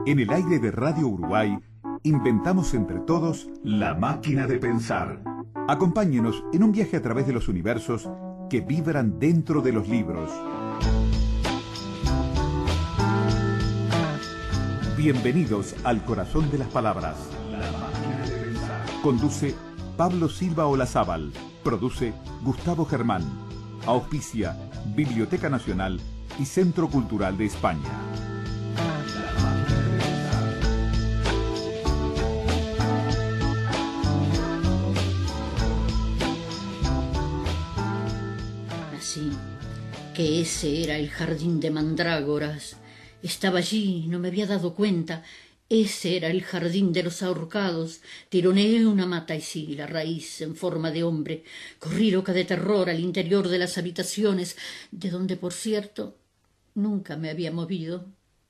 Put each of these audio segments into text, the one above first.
En el aire de Radio Uruguay, inventamos entre todos la máquina de pensar. Acompáñenos en un viaje a través de los universos que vibran dentro de los libros. Bienvenidos al corazón de las palabras. La máquina de pensar. Conduce Pablo Silva Olazábal. Produce Gustavo Germán. Auspicia Biblioteca Nacional y Centro Cultural de España. Así que ese era el jardín de mandrágoras. Estaba allí, no me había dado cuenta. Ese era el jardín de los ahorcados. Tironeé una mata y sí, la raíz en forma de hombre. Corrí loca de terror al interior de las habitaciones, de donde, por cierto, nunca me había movido.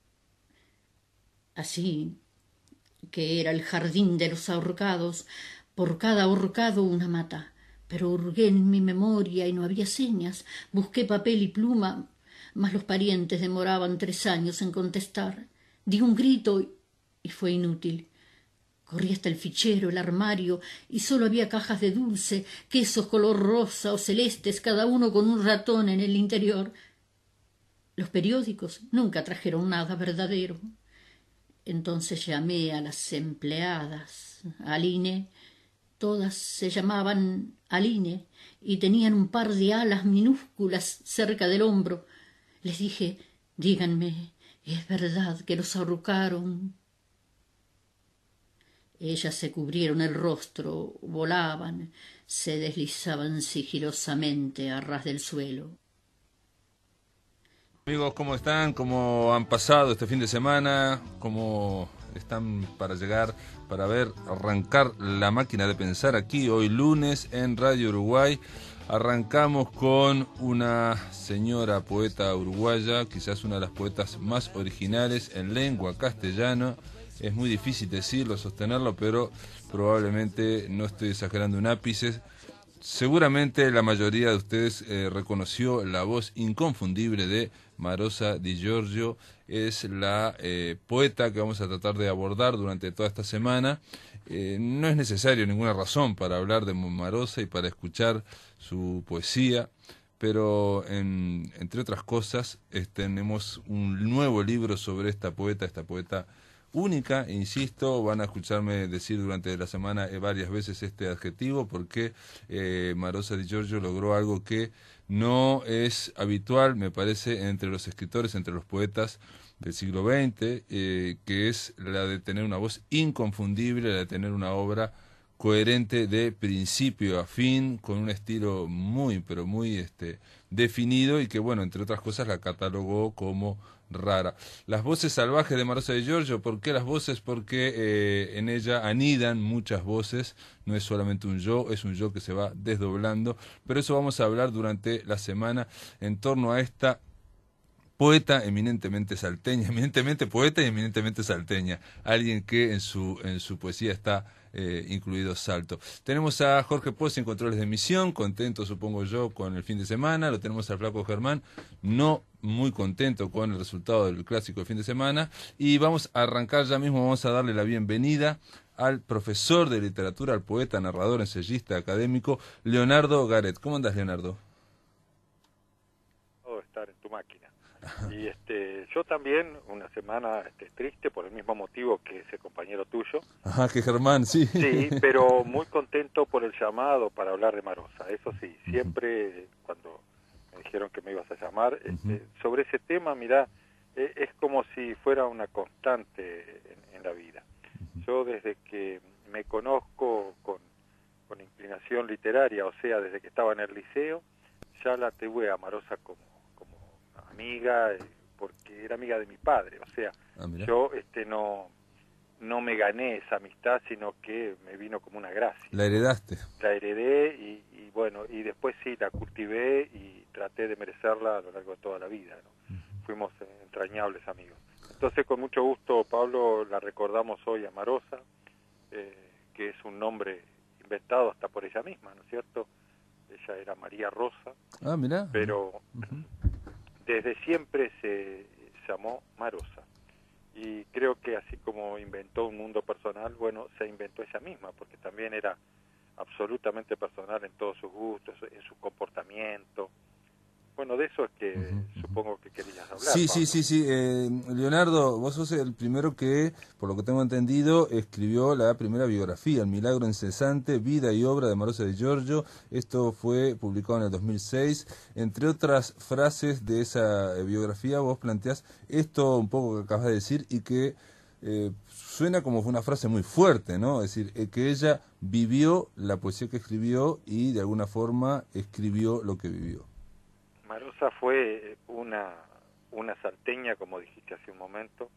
Así que era el jardín de los ahorcados. Por cada ahorcado una mata. Pero hurgué en mi memoria y no había señas. Busqué papel y pluma, mas los parientes demoraban 3 años en contestar. Di un grito y fue inútil. Corrí hasta el fichero, el armario, y solo había cajas de dulce, quesos color rosa o celestes, cada uno con un ratón en el interior. Los periódicos nunca trajeron nada verdadero. Entonces llamé a las empleadas, Aline. Todas se llamaban Aline y tenían un par de alas minúsculas cerca del hombro. Les dije, díganme, ¿es verdad que los ahorcaron? Ellas se cubrieron el rostro, volaban, se deslizaban sigilosamente a ras del suelo. Amigos, ¿cómo están? ¿Cómo han pasado este fin de semana? ¿Cómo están para llegar, para ver, arrancar la máquina de pensar aquí hoy lunes en Radio Uruguay? Arrancamos con una señora poeta uruguaya, quizás una de las poetas más originales en lengua castellana. Es muy difícil decirlo, sostenerlo, pero probablemente no estoy exagerando un ápice. Seguramente la mayoría de ustedes reconoció la voz inconfundible de Marosa Di Giorgio. Es la poeta que vamos a tratar de abordar durante toda esta semana. No es necesario ninguna razón para hablar de Marosa y para escuchar su poesía, pero entre otras cosas tenemos un nuevo libro sobre esta poeta única, insisto. Van a escucharme decir durante la semana varias veces este adjetivo, porque Marosa Di Giorgio logró algo que no es habitual, me parece, entre los escritores, entre los poetas del siglo XX, que es la de tener una voz inconfundible, la de tener una obra coherente de principio a fin, con un estilo muy, pero muy definido, y que, bueno, entre otras cosas la catalogó como rara. Las voces salvajes de Marosa Di Giorgio. ¿Por qué las voces? Porque en ella anidan muchas voces, no es solamente un yo, es un yo que se va desdoblando, pero eso vamos a hablar durante la semana en torno a esta poeta eminentemente salteña, eminentemente poeta y eminentemente salteña, alguien que en su poesía está incluido Salto. Tenemos a Jorge Pozzi en controles de emisión, contento supongo yo con el fin de semana. Lo tenemos al Flaco Germán, no muy contento con el resultado del clásico del fin de semana. Y vamos a arrancar ya mismo, vamos a darle la bienvenida al profesor de literatura, al poeta, narrador, ensayista, académico, Leonardo Garet. ¿Cómo andás, Leonardo? Puedo estar en tu máquina. Y yo también, una semana triste por el mismo motivo que ese compañero tuyo. Ajá, que Germán, sí. Sí, pero muy contento por el llamado para hablar de Marosa. Eso sí, siempre cuando me dijeron que me ibas a llamar, sobre ese tema, mirá, es como si fuera una constante en la vida. Yo desde que me conozco con inclinación literaria, o sea, desde que estaba en el liceo, ya la tuve a Marosa como amiga, porque era amiga de mi padre, o sea, yo no me gané esa amistad, sino que me vino como una gracia. La heredaste. La heredé y bueno, y después sí, la cultivé y traté de merecerla a lo largo de toda la vida, ¿no? Fuimos entrañables amigos. Entonces, con mucho gusto, Pablo, la recordamos hoy a Marosa, que es un nombre inventado hasta por ella misma, ¿no es cierto? Ella era María Rosa, pero desde siempre se llamó Marosa. Y creo que así como inventó un mundo personal, bueno, se inventó ella misma, porque también era absolutamente personal en todos sus gustos, en su comportamiento. Bueno, de eso es que supongo que querías hablar, Sí, Pablo. sí. Leonardo, vos sos el primero que, por lo que tengo entendido, escribió la primera biografía, El milagro incesante, vida y obra de Marosa de Giorgio. Esto fue publicado en el 2006. Entre otras frases de esa biografía, vos planteás esto un poco que acabas de decir y que suena como una frase muy fuerte, ¿no? Es decir, que ella vivió la poesía que escribió y de alguna forma escribió lo que vivió. Marosa fue una salteña, como dijiste hace un momento,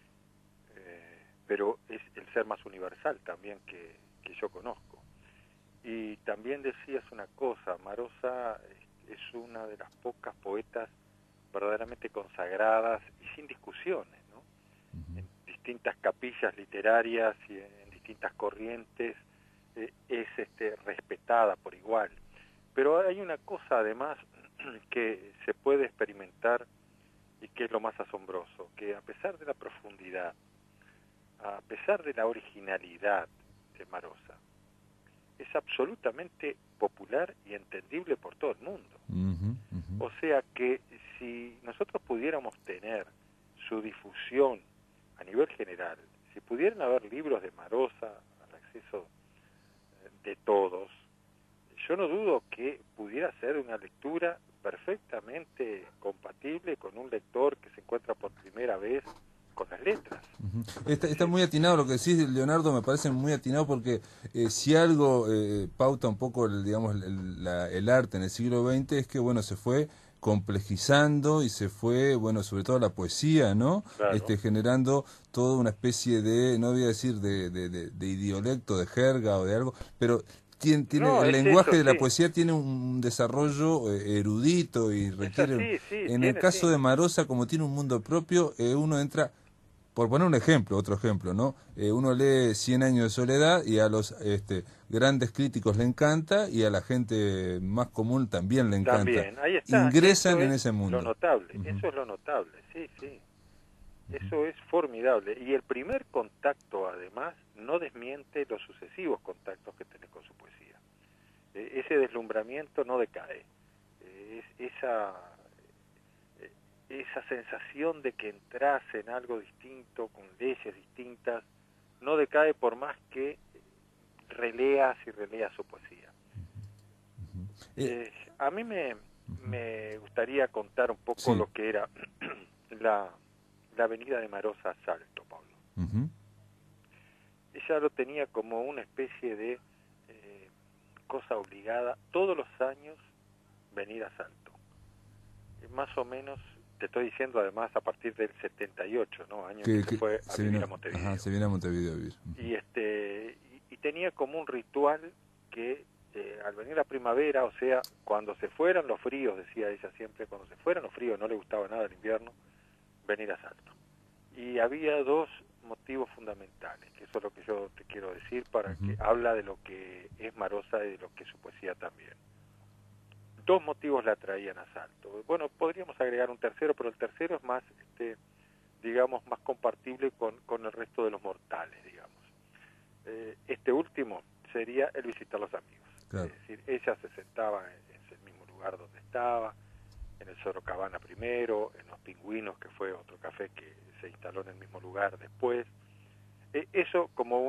pero es el ser más universal también que yo conozco. Y también decías una cosa, Marosa es una de las pocas poetas verdaderamente consagradas y sin discusiones, ¿no? En distintas capillas literarias y en distintas corrientes es respetada por igual. Pero hay una cosa además que se puede experimentar y que es lo más asombroso, que a pesar de la profundidad, a pesar de la originalidad de Marosa, es absolutamente popular y entendible por todo el mundo. O sea que si nosotros pudiéramos tener su difusión a nivel general, si pudieran haber libros de Marosa al acceso de todos, yo no dudo que pudiera ser una lectura perfectamente compatible con un lector que se encuentra por primera vez con las letras. Está muy atinado lo que decís, Leonardo, me parece muy atinado porque si algo pauta un poco el arte en el siglo XX es que bueno se fue complejizando y se fue, bueno, sobre todo la poesía, ¿no? Claro. Generando toda una especie de, no voy a decir de idiolecto, de jerga o de algo, pero No, el es lenguaje eso, de la sí. poesía tiene un desarrollo erudito y Es requiere, así, sí, en el tiene, caso sí. de Marosa, como tiene un mundo propio, uno entra, por poner un ejemplo, otro ejemplo, ¿no? Uno lee 100 años de soledad y a los grandes críticos le encanta y a la gente más común también le encanta. También, ahí está. Ingresan Eso en es ese lo mundo. notable, eso es lo notable, sí, sí. Eso es formidable. Y el primer contacto, además, no desmiente los sucesivos contactos que tenés con su poesía. Ese deslumbramiento no decae. Esa sensación de que entras en algo distinto, con leyes distintas, no decae por más que releas y releas su poesía. A mí me gustaría contar un poco Sí. lo que era la avenida de Marosa a Salto, Pablo. Ella lo tenía como una especie de cosa obligada todos los años venir a Salto. Más o menos, te estoy diciendo además a partir del 78, ¿no? Año que se fue a vivir a Montevideo. Ajá, se viene a Montevideo a vivir. Y tenía como un ritual que al venir la primavera, o sea, cuando se fueran los fríos, decía ella siempre, cuando se fueran los fríos, no le gustaba nada el invierno, venir a Salto. Y había dos motivos fundamentales, que eso es lo que yo te quiero decir, para que habla de lo que es Marosa y de lo que es su poesía también. Dos motivos la traían a Salto. Bueno, podríamos agregar un tercero, pero el tercero es más, digamos, más compartible con el resto de los mortales, digamos. Este último sería el visitar a los amigos. Claro. Es decir, ella se sentaba en el mismo lugar donde estaba, en el Sorocabana primero, en Los Pingüinos, que fue otro café que se instaló en el mismo lugar después. Eso como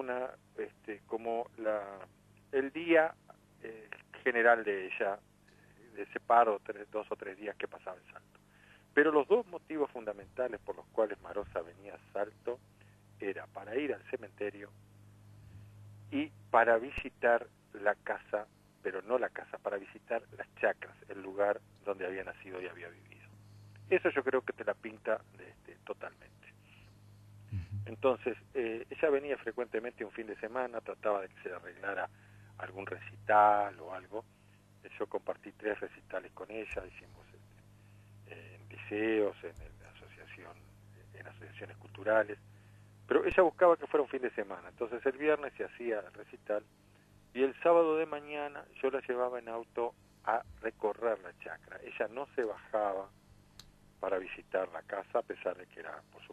el día general de ella, de ese paro, 2 o 3 días que pasaba en Salto. Pero los dos motivos fundamentales por los cuales Marosa venía a Salto era para ir al cementerio y para visitar la casa, pero no la casa, para visitar las chacras, el lugar donde había nacido y había vivido. Eso yo creo que te la pinta totalmente. Entonces, ella venía frecuentemente un fin de semana, trataba de que se arreglara algún recital o algo. Yo compartí 3 recitales con ella, hicimos en liceos, en asociaciones culturales, pero ella buscaba que fuera un fin de semana. Entonces el viernes se hacía el recital y el sábado de mañana yo la llevaba en auto a recorrer la chacra. Ella no se bajaba para visitar la casa, a pesar de que era, por supuesto,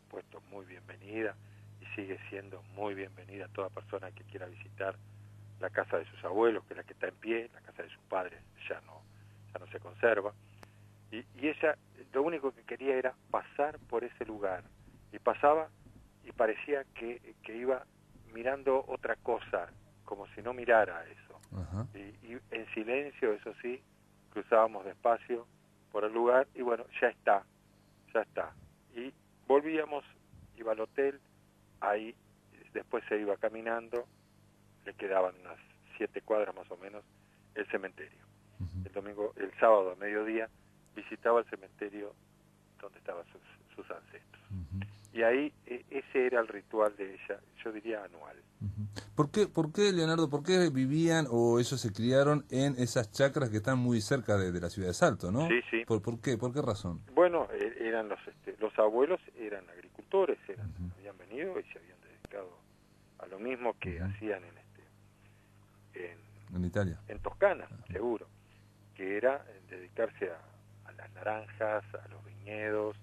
muy bienvenida y sigue siendo muy bienvenida toda persona que quiera visitar la casa de sus abuelos, que es la que está en pie. La casa de sus padres ya no se conserva. Y ella lo único que quería era pasar por ese lugar, y pasaba y parecía que iba mirando otra cosa, como si no mirara eso. Ajá. Y en silencio, eso sí, cruzábamos despacio por el lugar y bueno, ya está. Y volvíamos, iba al hotel, ahí después se iba caminando, le quedaban unas 7 cuadras más o menos, el cementerio. El sábado a mediodía visitaba el cementerio donde estaban sus ancestros. Y ahí ese era el ritual de ella, yo diría anual. ¿Por qué, Leonardo, por qué vivían o ellos se criaron en esas chacras que están muy cerca de la ciudad de Salto, no? Sí. ¿Por qué razón? Bueno, eran los abuelos eran agricultores, habían venido y se habían dedicado a lo mismo que hacían En Italia. En Toscana, seguro, que era dedicarse a las naranjas, a los viñedos,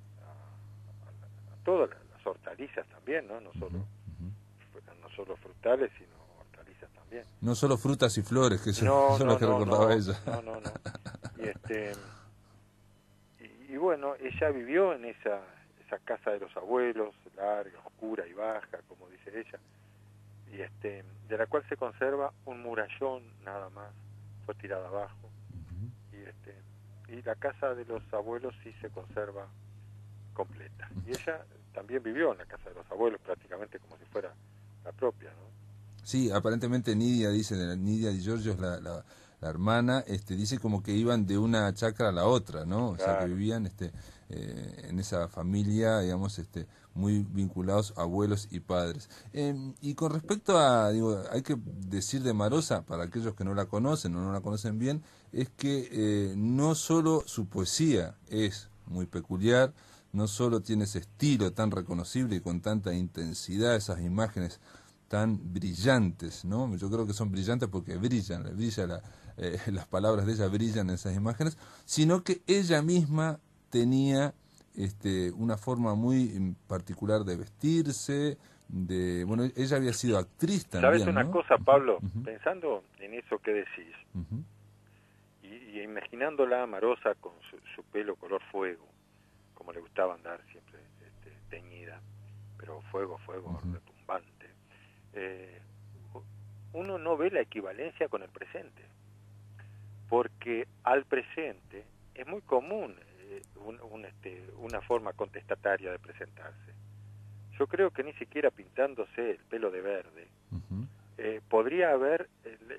a todas las hortalizas también, ¿no? No solo frutales, sino hortalizas también. No solo frutas y flores, que eso es lo que recordaba ella. No. Y bueno, ella vivió en esa casa de los abuelos, larga, oscura y baja, como dice ella, y de la cual se conserva un murallón nada más, fue tirada abajo. Y la casa de los abuelos sí se conserva completa. Y ella también vivió en la casa de los abuelos prácticamente como si fuera la propia, ¿no? Sí, aparentemente Nidia Di Giorgio es la hermana, dice como que iban de una chacra a la otra, ¿no? Claro. O sea, que vivían en esa familia, digamos, muy vinculados abuelos y padres. Y con respecto a, hay que decir de Marosa, para aquellos que no la conocen o no la conocen bien, es que no solo su poesía es muy peculiar, no solo tiene ese estilo tan reconocible y con tanta intensidad, esas imágenes tan brillantes, ¿no? Yo creo que son brillantes porque las palabras de ella brillan en esas imágenes, sino que ella misma tenía una forma muy particular de vestirse, bueno, ella había sido actriz también, ¿Sabes una ¿no? cosa, Pablo? Pensando en eso que decís, y imaginándola amorosa con su pelo color fuego, como le gustaba andar siempre teñida, pero fuego retumbante, uno no ve la equivalencia con el presente, porque al presente es muy común una forma contestataria de presentarse. Yo creo que ni siquiera pintándose el pelo de verde podría haber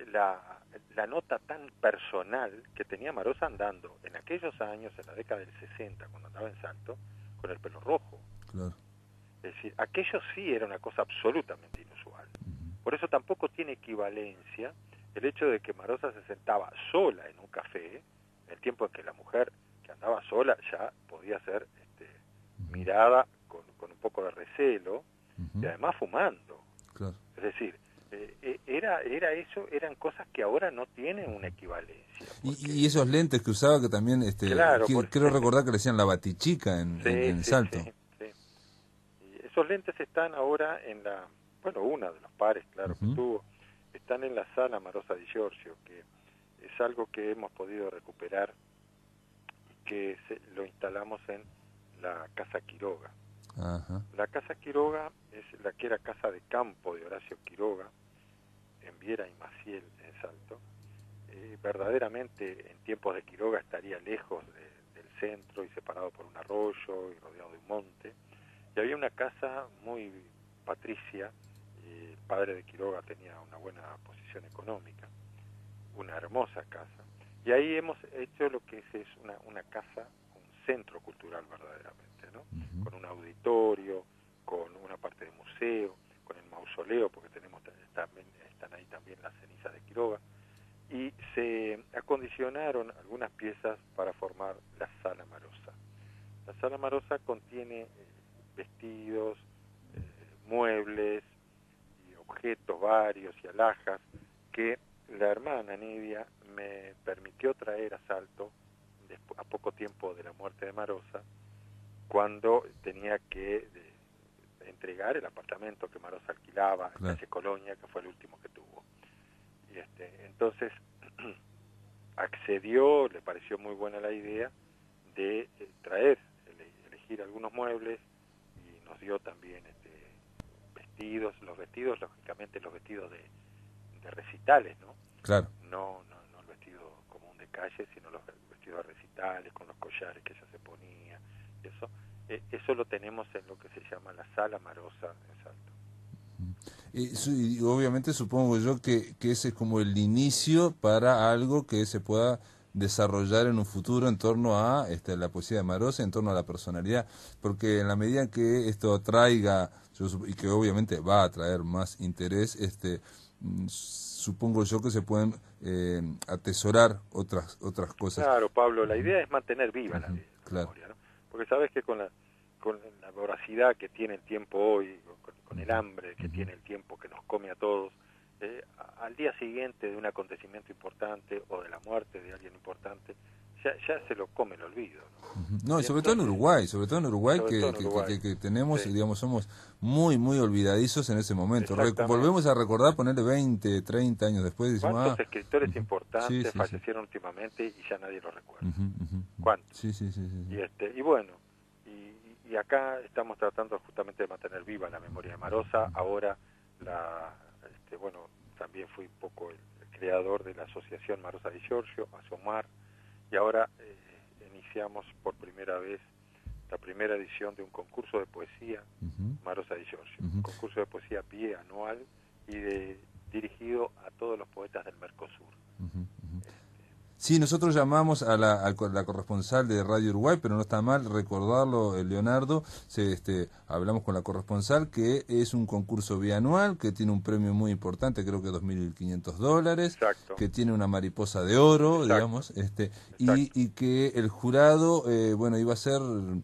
la nota tan personal que tenía Marosa andando en aquellos años, en la década del 60, cuando andaba en Salto, con el pelo rojo. Claro. Es decir, aquello sí era una cosa absolutamente inusual. Por eso tampoco tiene equivalencia el hecho de que Marosa se sentaba sola en un café, en el tiempo en que la mujer que andaba sola ya podía ser mirada con un poco de recelo, y además fumando. Claro. Es decir, era eso, eran cosas que ahora no tienen una equivalencia. Y esos lentes que usaba, que también Claro, quiero recordar que le decían la batichica en Salto. Sí. Y esos lentes están ahora en una de los pares, claro, que tuvo, están en la sala Marosa Di Giorgio, que es algo que hemos podido recuperar y que lo instalamos en la Casa Quiroga. Ajá. La Casa Quiroga es la que era casa de campo de Horacio Quiroga, en Viera y Maciel, en Salto. Verdaderamente en tiempos de Quiroga estaría lejos del centro y separado por un arroyo y rodeado de un monte. Y había una casa muy patricia, y el padre de Quiroga tenía una buena posición económica, una hermosa casa. Y ahí hemos hecho lo que es una casa, un centro cultural verdaderamente, ¿no? Con un auditorio, con una parte de museo, con el mausoleo, porque están ahí también las cenizas de Quiroga, y se acondicionaron algunas piezas para formar la Sala Marosa. La Sala Marosa contiene vestidos, muebles y objetos varios y alhajas que la hermana Nidia me permitió traer a Salto a poco tiempo de la muerte de Marosa, cuando tenía que entregar el apartamento que Marosa alquilaba en Claro. calle Colonia, que fue el último que tuvo. Y entonces accedió, le pareció muy buena la idea de elegir algunos muebles, y nos dio también vestidos, lógicamente los vestidos de recitales, ¿no? Claro. No el vestido común de calle, sino los vestidos de recitales, con los collares que ella se ponía, eso lo tenemos en lo que se llama la Sala Marosa en Salto. Y obviamente supongo yo que ese es como el inicio para algo que se pueda desarrollar en un futuro en torno a la poesía de Marosa, en torno a la personalidad, porque en la medida en que esto atraiga, y que obviamente va a atraer más interés, supongo yo que se pueden atesorar otras cosas. Claro, Pablo, la idea es mantener viva la Claro. memoria, ¿no? Porque sabes que con la voracidad que tiene el tiempo hoy, con el hambre que tiene el tiempo que nos come a todos, al día siguiente de un acontecimiento importante o de la muerte de alguien importante, ya se lo come el olvido, ¿no? No, y sobre todo en Uruguay, que tenemos, sí, digamos, somos muy olvidadizos en ese momento. Exactamente. Volvemos a recordar, ponerle 20, 30 años después, y decimos, ¿Cuántos escritores importantes sí, fallecieron últimamente y ya nadie los recuerda? sí. ¿Cuántos? Sí. Y bueno, y acá estamos tratando justamente de mantener viva la memoria de Marosa. Ahora también fui un poco el creador de la asociación Marosa di Giorgio, ASOMAR, y ahora iniciamos por primera vez la primera edición de un concurso de poesía Marosa di Giorgio, un concurso de poesía bianual y dirigido a todos los poetas del Mercosur. Sí, nosotros llamamos a la corresponsal de Radio Uruguay, pero no está mal recordarlo, Leonardo. Hablamos con la corresponsal, que es un concurso bianual, que tiene un premio muy importante, creo que $2.500, Exacto. que tiene una mariposa de oro, Exacto. digamos, y que el jurado, iba a ser un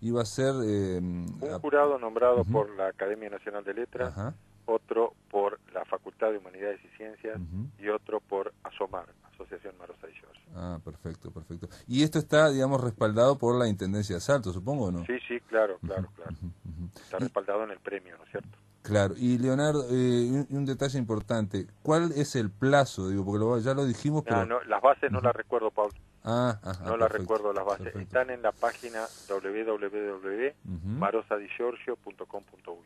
jurado nombrado por la Academia Nacional de Letras, Ajá. otro por la Facultad de Humanidades y Ciencias y otro por ASOMAR, Asociación Marosa di Giorgio. Ah, perfecto. Y esto está, digamos, respaldado por la Intendencia de Salto, supongo, ¿o no? Sí, claro. Está respaldado en el premio, ¿no es cierto? Claro, y Leonardo, un detalle importante, ¿cuál es el plazo? Digo, porque ya lo dijimos, pero... No, las bases no las recuerdo, Pablo. No las recuerdo las bases. Perfecto. Están en la página www.marosadigiorgio.com.uy.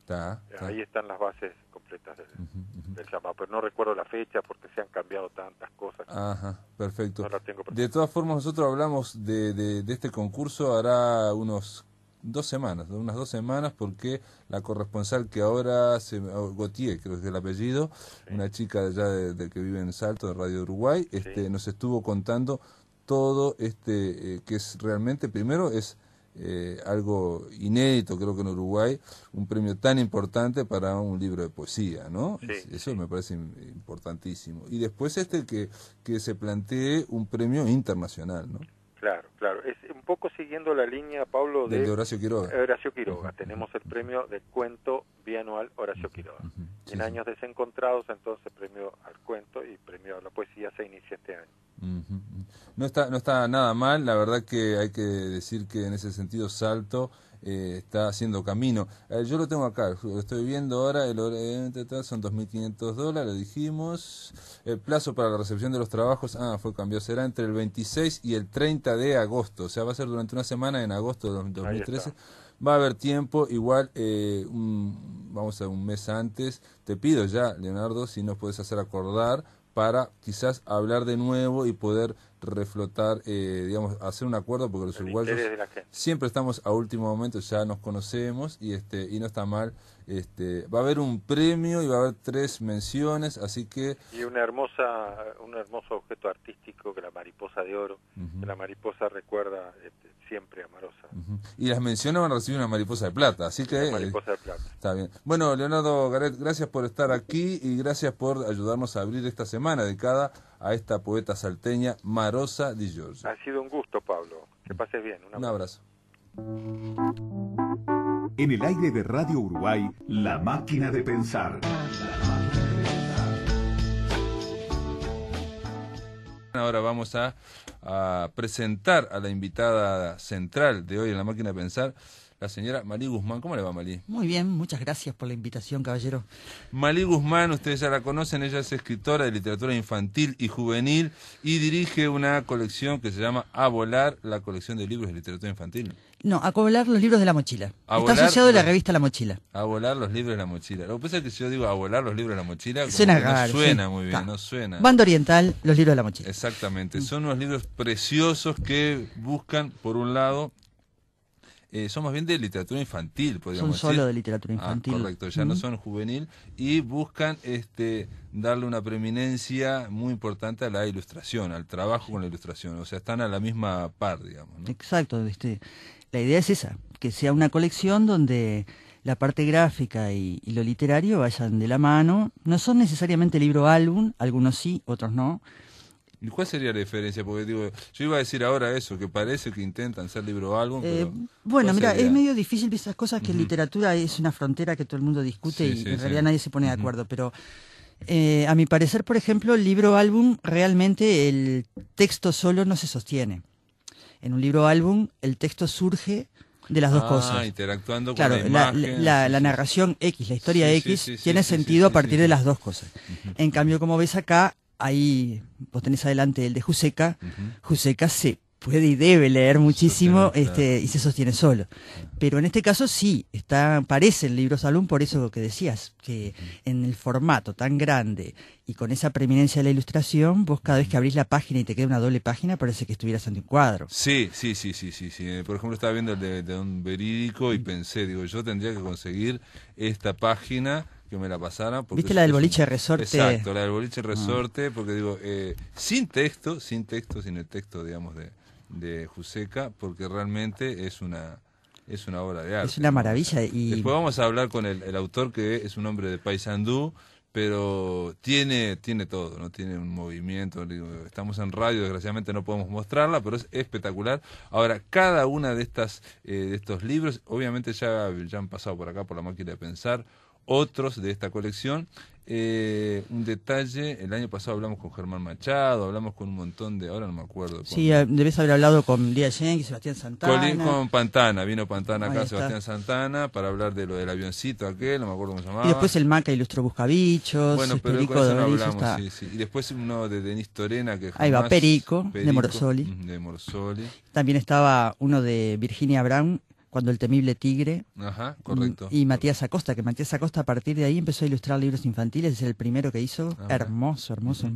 Ahí están las bases completas del llamado, pero no recuerdo la fecha porque se han cambiado tantas cosas. Ajá, perfecto. No la tengo presente. De todas formas, nosotros hablamos de este concurso hará unas 2 semanas, porque la corresponsal que ahora, Gautier, creo que es el apellido, Sí. una chica de allá de que vive en Salto, de Radio Uruguay, Sí. nos estuvo contando todo que es realmente, primero es algo inédito, creo que en Uruguay, un premio tan importante para un libro de poesía, ¿no? Sí, Eso me parece importantísimo. Y después que se plantee un premio internacional, ¿no? Claro. Es un poco siguiendo la línea, Pablo, De Horacio Quiroga. Horacio Quiroga. Tenemos el premio de cuento bianual Horacio Quiroga. Sí, En años desencontrados, entonces, premio al cuento y premio a la poesía se inicia este año. No está nada mal, la verdad que hay que decir que en ese sentido Salto está haciendo camino. Yo lo tengo acá, lo estoy viendo ahora, son $2.500, dijimos. El plazo para la recepción de los trabajos, será entre el 26 y el 30 de agosto, o sea, va a ser durante una semana en agosto de 2013. Va a haber tiempo, igual, vamos a un mes antes. Te pido ya, Leonardo, si nos puedes hacer acordar para quizás hablar de nuevo y poder reflotar, hacer un acuerdo, porque los uruguayos siempre estamos a último momento, ya nos conocemos y no está mal. Va a haber un premio y va a haber 3 menciones, así que... Y un hermoso objeto artístico, que la mariposa de oro, que la mariposa recuerda siempre a Marosa. Y las menciones van a recibir una mariposa de plata, así que... Mariposa de plata. Está bien. Bueno, Leonardo Garet, gracias por estar aquí y gracias por ayudarnos a abrir esta semana dedicada a esta poeta salteña, Marosa di Giorgio. Ha sido un gusto, Pablo. Que pases bien. Un abrazo. En el aire de Radio Uruguay, La Máquina de Pensar. Ahora vamos a presentar a la invitada central de hoy en La Máquina de Pensar, la señora Malí Guzmán. ¿Cómo le va, Malí? Muy bien, muchas gracias por la invitación, caballero. Malí Guzmán, ustedes ya la conocen, ella es escritora de literatura infantil y juvenil y dirige una colección que se llama A Volar, la colección de libros de literatura infantil. No, A Volar los libros de la mochila. A Está volar, asociado a la revista La Mochila. A volar los libros de la mochila. Lo que pasa es que si yo digo A Volar los libros de la mochila, como Suena que raro, no suena sí. muy bien, Está. no suena. Banda Oriental, los libros de la mochila. Exactamente, son unos libros preciosos que buscan, por un lado, son más bien de literatura infantil, podríamos Son decir. solo de literatura infantil. Correcto, ya no son juvenil, y buscan darle una preeminencia muy importante a la ilustración, al trabajo con la ilustración, o sea, están a la misma par, digamos, ¿no? Exacto, la idea es esa, que sea una colección donde la parte gráfica y lo literario vayan de la mano. No son necesariamente libro-álbum, algunos sí, otros no. ¿Y cuál sería la diferencia? Porque digo, yo iba a decir ahora eso, que parece que intentan ser libro-álbum, pero... Bueno, ¿cuál mira, sería? es medio difícil esas cosas que en literatura es una frontera que todo el mundo discute Sí, y sí, en realidad sí. nadie se pone de acuerdo, pero a mi parecer, por ejemplo, el libro-álbum, realmente el texto solo no se sostiene. En un libro-álbum el texto surge de las dos cosas. Interactuando Claro, con la imagen. la narración X, la historia Sí, X, sí, sí, tiene sí, sentido sí, a partir sí. de las dos cosas. En cambio, como ves acá, ahí vos tenés adelante el de Juseca. Juseca se puede y debe leer muchísimo Sostener, claro. y se sostiene solo. Pero en este caso sí, parecen libros álbum, por eso que decías, que en el formato tan grande y con esa preeminencia de la ilustración, vos cada vez que abrís la página y te queda una doble página, parece que estuvieras ante un cuadro. Sí. Por ejemplo, estaba viendo el de un verídico y pensé, digo, yo tendría que conseguir esta página que me la pasaran. ¿Viste la del boliche resorte? Exacto, la del boliche resorte, porque digo, sin el texto, digamos, de Juseca, porque realmente es una obra de arte. Es una maravilla. Después vamos a hablar con el autor, que es un hombre de Paysandú, pero tiene todo, no tiene un movimiento. Digo, estamos en radio, desgraciadamente no podemos mostrarla, pero es espectacular. Ahora, cada una de estos libros, obviamente ya han pasado por acá por La Máquina de Pensar, otros de esta colección. Un detalle, el año pasado hablamos con Germán Machado, hablamos con un montón de, ahora no me acuerdo. Sí, debes haber hablado con Lía Yenki, Sebastián Santana. Con Pantana, vino Pantana acá, Ahí está. Sebastián Santana, para hablar de lo del avioncito aquel, no me acuerdo cómo se llamaba. Y después el Maca ilustró Buscabichos, Bueno, pero Perico con eso no Dorillo hablamos, está. sí. Y después uno de Denis Torena, que Ahí va, jamás- Perico, de Morosoli. De Morosoli. También estaba uno de Virginia Brown, Cuando el temible tigre. Ajá, correcto. Y Matías Acosta, que Matías Acosta a partir de ahí empezó a ilustrar libros infantiles, es el primero que hizo, Ajá. hermoso.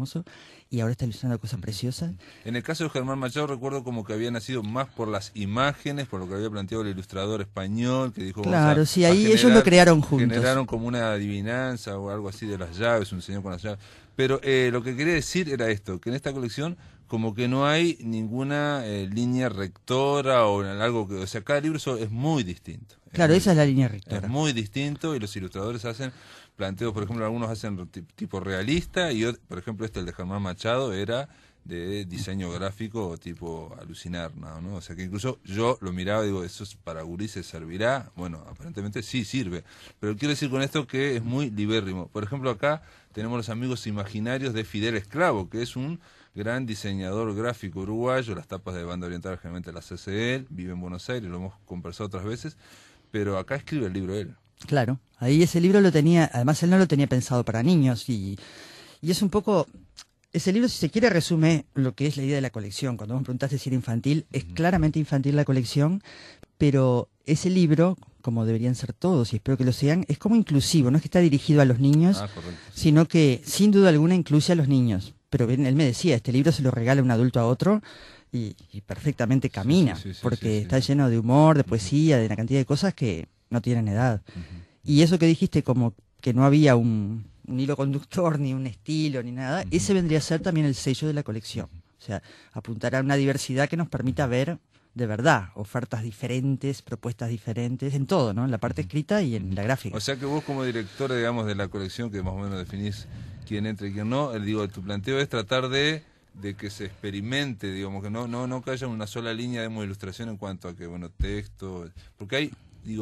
Y ahora está ilustrando cosas preciosas. En el caso de Germán Machado recuerdo como que había nacido más por las imágenes, por lo que había planteado el ilustrador español, que dijo... Claro, vamos a- sí, a ahí ellos generar- lo crearon juntos. Generaron como una adivinanza o algo así de las llaves, un señor con las llaves. Pero lo que quería decir era esto, que en esta colección como que no hay ninguna línea rectora o algo que... O sea, cada libro es muy distinto. Claro, esa es la línea Es rectora. muy distinto y los ilustradores hacen planteos, por ejemplo, algunos hacen tipo realista y por ejemplo el de Germán Machado era de diseño gráfico tipo alucinar, ¿no? O sea que incluso yo lo miraba y digo, ¿eso es para gurises servirá? Bueno, aparentemente sí sirve, pero quiero decir con esto que es muy libérrimo. Por ejemplo, acá tenemos los amigos imaginarios de Fidel Esclavo, que es un gran diseñador gráfico uruguayo, las tapas de Banda Oriental generalmente las hace él, vive en Buenos Aires, lo hemos conversado otras veces, pero acá escribe el libro él. Claro, ahí ese libro lo tenía, además él no lo tenía pensado para niños y es un poco, ese libro si se quiere resume lo que es la idea de la colección. Cuando vos me preguntaste si era infantil, es claramente infantil la colección, pero ese libro, como deberían ser todos y espero que lo sean, es como inclusivo, no es que está dirigido a los niños, Correcto. sino que sin duda alguna incluye a los niños. Pero bien, él me decía, este libro se lo regala un adulto a otro y perfectamente camina, Sí, porque sí. está lleno de humor, de poesía, de una cantidad de cosas que no tienen edad. Y eso que dijiste, como que no había un hilo conductor, ni un estilo, ni nada, ese vendría a ser también el sello de la colección. O sea, apuntar a una diversidad que nos permita ver de verdad ofertas diferentes, propuestas diferentes, en todo, ¿no? En la parte escrita y en la gráfica. O sea que vos como directora, digamos, de la colección, que más o menos definís quién entra y quién no, digo, tu planteo es tratar de que se experimente, digamos, que no haya una sola línea de ilustración en cuanto a que, bueno, texto, porque hay, digo,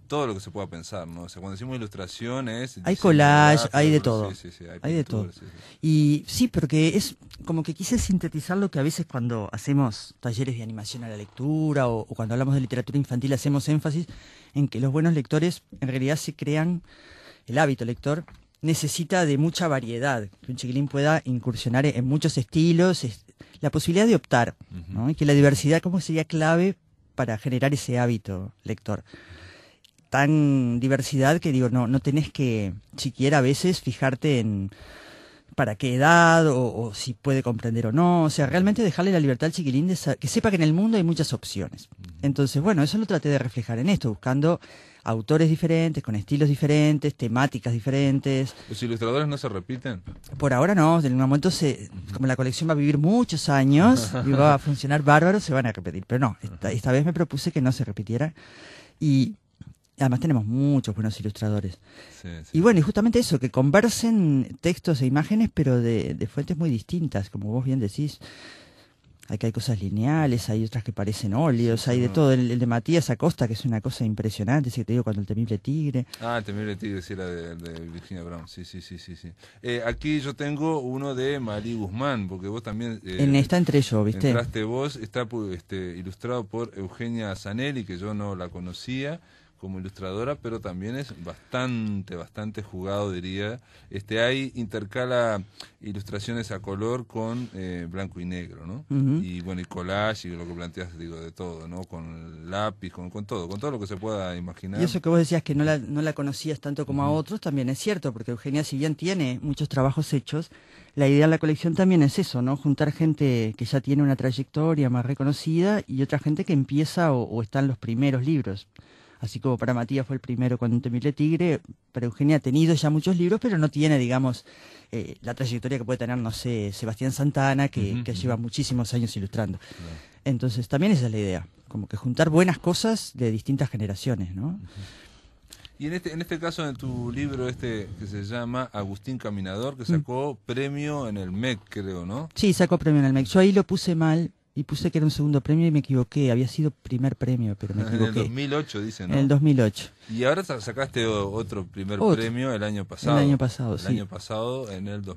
todo lo que se pueda pensar, ¿no? O sea, cuando decimos ilustración es... Hay collage, hay de todo. Sí, hay de todo. Sí. Y sí, porque es como que quise sintetizar lo que a veces cuando hacemos talleres de animación a la lectura o cuando hablamos de literatura infantil hacemos énfasis en que los buenos lectores en realidad se crean, el hábito lector necesita de mucha variedad, que un chiquilín pueda incursionar en muchos estilos, la posibilidad de optar, ¿no? Y que la diversidad como sería clave para generar ese hábito lector. Tan diversidad que digo, no tenés que siquiera a veces fijarte en para qué edad o si puede comprender o no, o sea, realmente dejarle la libertad al chiquilín de que sepa que en el mundo hay muchas opciones. Entonces, bueno, eso lo traté de reflejar en esto, buscando autores diferentes, con estilos diferentes, temáticas diferentes. ¿Los ilustradores no se repiten? Por ahora no, en un momento como la colección va a vivir muchos años y va a funcionar bárbaro, se van a repetir, pero no, esta vez me propuse que no se repitiera y además tenemos muchos buenos ilustradores. Sí. Y bueno, y justamente eso, que conversen textos e imágenes, pero de fuentes muy distintas, como vos bien decís. Hay cosas lineales, hay otras que parecen óleos, hay de todo. El de Matías Acosta, que es una cosa impresionante, ese que te digo, cuando el temible tigre. Ah, el temible tigre, sí, era de Virginia Brown, sí. Aquí yo tengo uno de Marí Guzmán, porque vos también... Está entre yo, ¿viste? Entraste vos, está ilustrado por Eugenia Zanelli, que yo no la conocía como ilustradora, pero también es bastante jugado, diría. Intercala ilustraciones a color con blanco y negro, ¿no? Y bueno, y collage, y lo que planteas, digo, de todo, ¿no? Con lápiz, con todo lo que se pueda imaginar. Y eso que vos decías que no la conocías tanto como a otros, también es cierto, porque Eugenia, si bien tiene muchos trabajos hechos, la idea de la colección también es eso, ¿no? Juntar gente que ya tiene una trayectoria más reconocida y otra gente que empieza o está en los primeros libros. Así como para Matías fue el primero con un temible tigre, para Eugenia ha tenido ya muchos libros, pero no tiene, digamos, la trayectoria que puede tener, no sé, Sebastián Santana, que lleva muchísimos años ilustrando. Entonces, también esa es la idea, como que juntar buenas cosas de distintas generaciones, ¿no? Y en este caso, en tu libro que se llama Agustín Caminador, que sacó premio en el MEC, creo, ¿no? Sí, sacó premio en el MEC. Yo ahí lo puse mal. Y puse que era un segundo premio y me equivoqué. Había sido primer premio, pero me equivoqué. En el 2008, dicen, ¿no? En el 2008. Y ahora sacaste otro premio el año pasado. El año pasado, sí. El año pasado, en el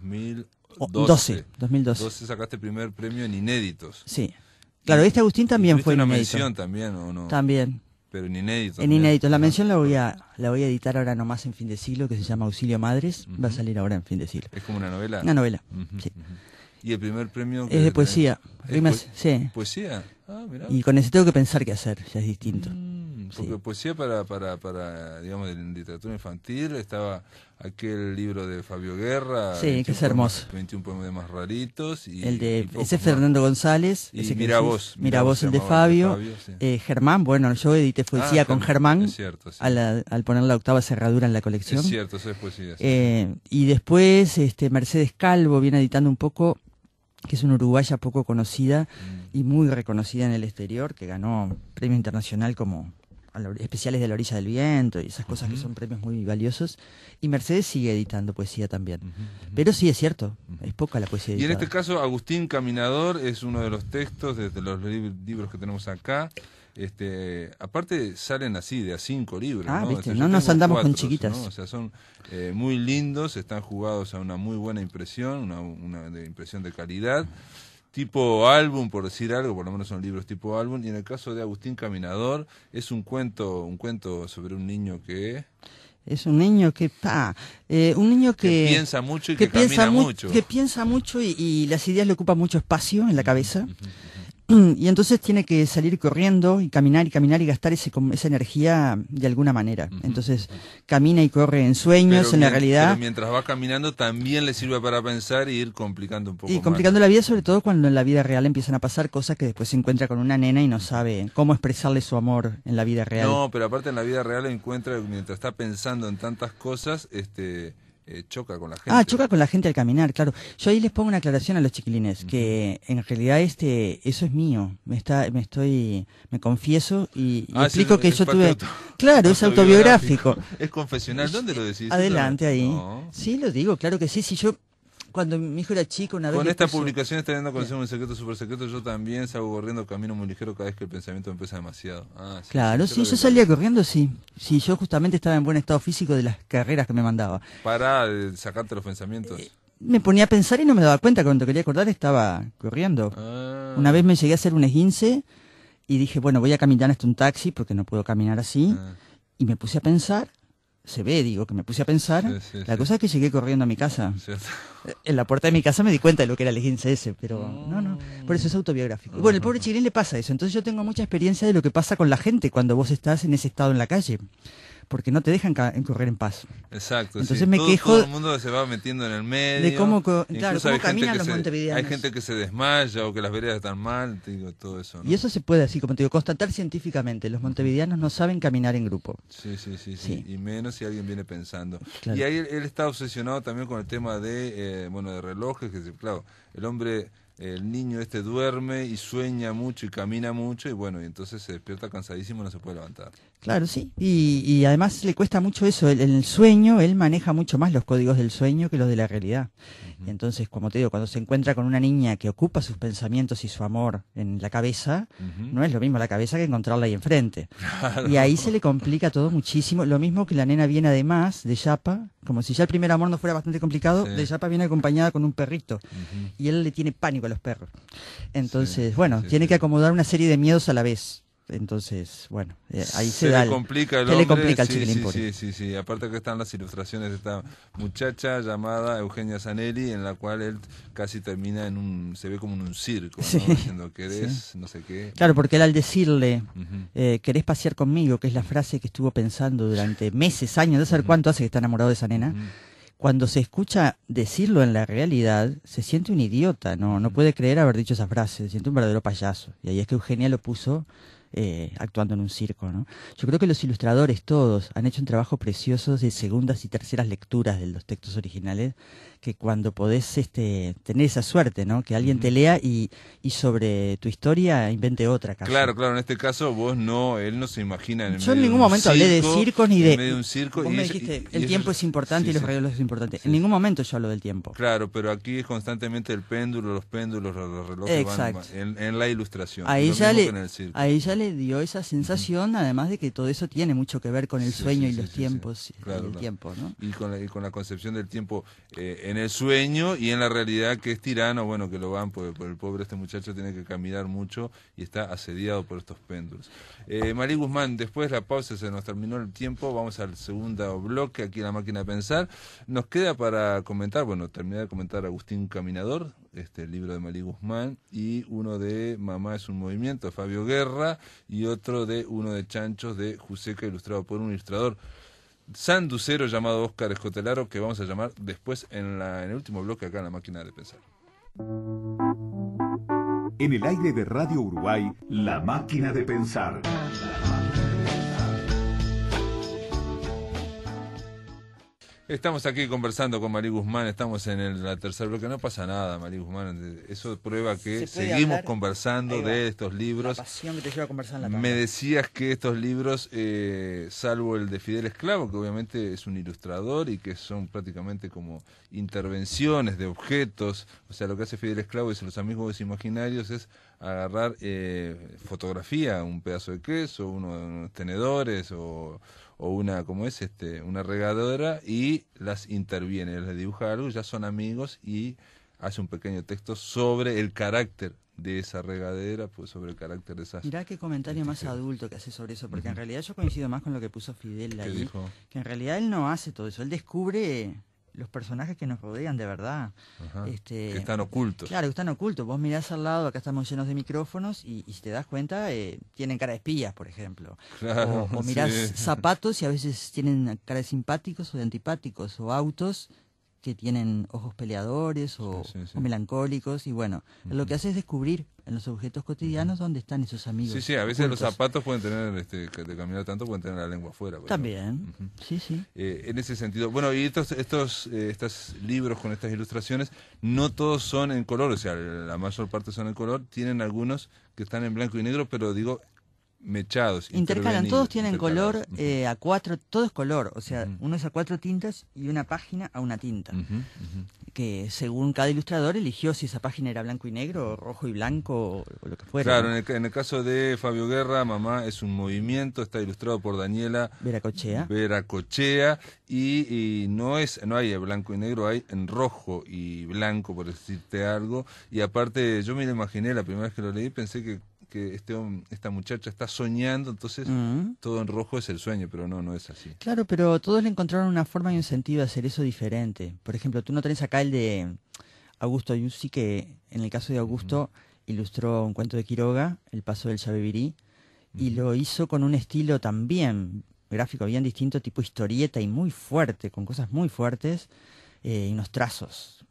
2012. 2012 sacaste primer premio en Inéditos. Sí. Claro, Agustín también fue en una Inédito. mención también, ¿o no? También. Pero en Inéditos. En Inéditos. La mención la voy a editar ahora nomás en Fin de Siglo, que se llama Auxilio Madres. Va a salir ahora en Fin de Siglo. ¿Es como una novela? Una novela, sí. ¿Y el primer premio? Es de poesía. Sí. ¿Poesía? Ah, mirá. Y con ese tengo que pensar qué hacer, ya es distinto. Porque poesía para digamos, en literatura infantil estaba aquel libro de Fabio Guerra. Sí, que es hermoso. 21 poemas raritos. Ese Fernando González. Y Mira Vos, el de Fabio. Sí. Germán, bueno, yo edité poesía con Germán. Es cierto, sí. Al poner la octava cerradura en la colección. Es cierto, eso es poesía. Y después Mercedes Calvo viene editando un poco, que es una uruguaya poco conocida y muy reconocida en el exterior, que ganó premio internacional como especiales de La Orilla del Viento y esas cosas que son premios muy valiosos. Y Mercedes sigue editando poesía también. Pero sí, es cierto, es poca la poesía editada. Y en este caso, Agustín Caminador es uno de los textos de los libros que tenemos acá. Aparte salen así, de a 5 libros. Ah, ¿no? viste, no nos andamos 4, con chiquitas. ¿no? O sea, son muy lindos, están jugados a una muy buena impresión, una impresión de calidad. Tipo álbum, por decir algo, por lo menos son libros tipo álbum. Y en el caso de Agustín Caminador, es un cuento sobre un niño que... Es un niño que piensa mucho y que camina mucho. Que piensa mucho y las ideas le ocupan mucho espacio en la cabeza. Y entonces tiene que salir corriendo y caminar y gastar esa energía de alguna manera. Entonces camina y corre en sueños, en la realidad. Pero mientras va caminando también le sirve para pensar y ir complicando un poco. Y complicando la vida, sobre todo cuando en la vida real empiezan a pasar cosas que después se encuentra con una nena y no sabe cómo expresarle su amor en la vida real. No, pero aparte en la vida real encuentra, mientras está pensando en tantas cosas, choca con la gente. Choca con la gente al caminar, claro. Yo ahí les pongo una aclaración a los chiquilines, que en realidad eso es mío. Me confieso y explico que yo tuve... Claro, es autobiográfico. Es confesional. ¿Dónde lo decís? Adelante ahí. No. Sí, lo digo, claro que sí. Si yo Cuando mi hijo era chico, una vez Con le esta puso- publicación está dando a conocer un secreto, súper secreto. Yo también salgo corriendo, camino muy ligero cada vez que el pensamiento me pesa demasiado. Ah, sí, Claro, sí, sí, lo yo que- salía corriendo, sí. Sí, yo justamente estaba en buen estado físico de las carreras que me mandaba. Para sacarte los pensamientos. Me ponía a pensar y no me daba cuenta que cuando quería acordar estaba corriendo. Ah. Una vez me llegué a hacer un esguince y dije, bueno, voy a caminar hasta un taxi porque no puedo caminar así. Ah. Y me puse a pensar, se ve, digo, que me puse a pensar. Sí, sí, La sí. cosa es que llegué corriendo a mi casa. ¿Cierto? En la puerta de mi casa me di cuenta de lo que era el esguince ese, pero no, por eso es autobiográfico. Bueno, el pobre Chilín le pasa eso, entonces yo tengo mucha experiencia de lo que pasa con la gente cuando vos estás en ese estado en la calle, porque no te dejan correr en paz. Exacto. Entonces sí. me quejo Todo el mundo se va metiendo en el medio. de cómo Incluso cómo hay gente caminan que los montevideanos. Hay gente que se desmaya o que las veredas están mal, te digo, todo eso, ¿no? Y eso se puede, así como te digo, constatar científicamente. Los montevideanos no saben caminar en grupo. Sí, sí, sí, Sí. sí. Y menos si alguien viene pensando. Claro. Y ahí él está obsesionado también con el tema de, de relojes, que claro, el hombre, el niño duerme y sueña mucho y camina mucho y bueno, y entonces se despierta cansadísimo y no se puede levantar. Claro, sí. Y además le cuesta mucho eso. En el sueño, él maneja mucho más los códigos del sueño que los de la realidad. Entonces, como te digo, cuando se encuentra con una niña que ocupa sus pensamientos y su amor en la cabeza, no es lo mismo la cabeza que encontrarla ahí enfrente. Y ahí se le complica todo muchísimo. Lo mismo que la nena viene además de Yapa, como si ya el primer amor no fuera bastante complicado, Sí. de Yapa viene acompañada con un perrito. Y él le tiene pánico a los perros. Entonces, Sí, bueno, sí, tiene sí. que acomodar una serie de miedos a la vez. Entonces, bueno, ahí se da le el- complica el se le hombre, complica al sí, chiquilín sí, pobre. sí, sí, sí. Aparte que están las ilustraciones de esta muchacha llamada Eugenia Zanelli, en la cual él casi termina se ve como en un circo, ¿no? Sí, Diciendo que eres, no sé qué. Claro, porque él al decirle, Ujú. ¿querés pasear conmigo? Que es la frase que estuvo pensando durante meses, años, de saber cuánto hace que está enamorado de esa nena. Cuando se escucha decirlo en la realidad, se siente un idiota, no puede creer haber dicho esa frase, se siente un verdadero payaso. Y ahí es que Eugenia lo puso actuando en un circo, ¿no? Yo creo que los ilustradores todos han hecho un trabajo precioso de segundas y terceras lecturas de los textos originales, que cuando podés tener esa suerte, ¿no? Que alguien te lea y sobre tu historia invente otra casi. Claro, claro, en este caso él no se imagina en Yo medio en de ningún un momento hablé de circos ni de... en medio de un circo. Vos y me ella- dijiste, y el ella- tiempo es importante sí, y los sí. relojes es importante. Sí, En ningún momento yo hablo del tiempo. Claro, pero aquí es constantemente el péndulo, los péndulos, los relojes Exacto. van en la ilustración. A Lo ella, mismo que en el circo. a ella le dio esa sensación, además de que todo eso tiene mucho que ver con el Sí, sueño sí, y sí, los sí, tiempos, sí. y Claro, el claro. tiempo, ¿no? Y con la concepción del tiempo en el sueño y en la realidad, que es tirano, bueno, que lo van por el pobre muchacho, tiene que caminar mucho y está asediado por estos péndulos. Marí Guzmán, después de la pausa, se nos terminó el tiempo, vamos al segundo bloque aquí en La Máquina de Pensar. Nos queda para comentar, terminar de comentar Agustín Caminador, el libro de Marí Guzmán, y uno de Mamá es un movimiento, de Fabio Guerra, y otro de Uno de Chanchos, de Juseca, ilustrado por un ilustrador sanducero llamado Óscar Escotelaro, que vamos a llamar después en el último bloque acá en La Máquina de Pensar. En el aire de Radio Uruguay, La Máquina de Pensar. Estamos aquí conversando con Marí Guzmán, estamos en la tercer bloque, no pasa nada, Marí Guzmán, eso prueba que Se puede seguimos hablar. conversando Ahí va. de estos La libros. pasión que te lleva a conversar en la Me tanda. decías que estos libros, salvo el de Fidel Esclavo, que obviamente es un ilustrador y que son prácticamente como intervenciones de objetos, o sea, lo que hace Fidel Esclavo y los amigos imaginarios es agarrar fotografía, un pedazo de queso, unos tenedores o una, ¿cómo es? Una regadera, y las interviene, les dibuja algo, ya son amigos, y hace un pequeño texto sobre el carácter de esa regadera, pues sobre el carácter de esas... Mirá qué comentario más adulto que hace sobre eso, porque en realidad yo coincido más con lo que puso Fidel ¿Qué ahí, dijo? que en realidad él no hace todo eso, él descubre los personajes que nos rodean de verdad. Ajá, que están ocultos. Claro, que están ocultos. Vos mirás al lado, acá estamos llenos de micrófonos y si te das cuenta, tienen cara de espías, por ejemplo. Claro, o mirás sí. zapatos y a veces tienen cara de simpáticos o de antipáticos, o autos que tienen ojos peleadores o, Sí, sí, sí. o melancólicos, y bueno, lo que hace es descubrir en los objetos cotidianos dónde están esos amigos. Sí, sí, a veces los ocultos. zapatos pueden tener, que de caminar tanto, pueden tener la lengua afuera. por ejemplo. También, sí, sí. En ese sentido, bueno, y estos libros con estas ilustraciones, no todos son en color, o sea, la mayor parte son en color, tienen algunos que están en blanco y negro, pero digo, mechados. Intercalan, todos tienen color intercalados. a 4, todo es color, o sea, uno es a 4 tintas y una página a una tinta. Que según cada ilustrador eligió si esa página era blanco y negro, o rojo y blanco, o lo que fuera. Claro, ¿no? en el caso de Fabio Guerra, Mamá es un movimiento, está ilustrado por Daniela Veracochea y no hay blanco y negro, hay en rojo y blanco, por decirte algo. Y aparte, yo me lo imaginé, la primera vez que lo leí, pensé que esta muchacha está soñando, entonces todo en rojo es el sueño, pero no es así. Claro, pero todos le encontraron una forma y un sentido de hacer eso diferente. Por ejemplo, tú no tenés acá el de Augusto Yussi, que en el caso de Augusto ilustró un cuento de Quiroga, El paso del Yabebirí, y lo hizo con un estilo también gráfico bien distinto, tipo historieta y muy fuerte, con cosas muy fuertes, y unos trazos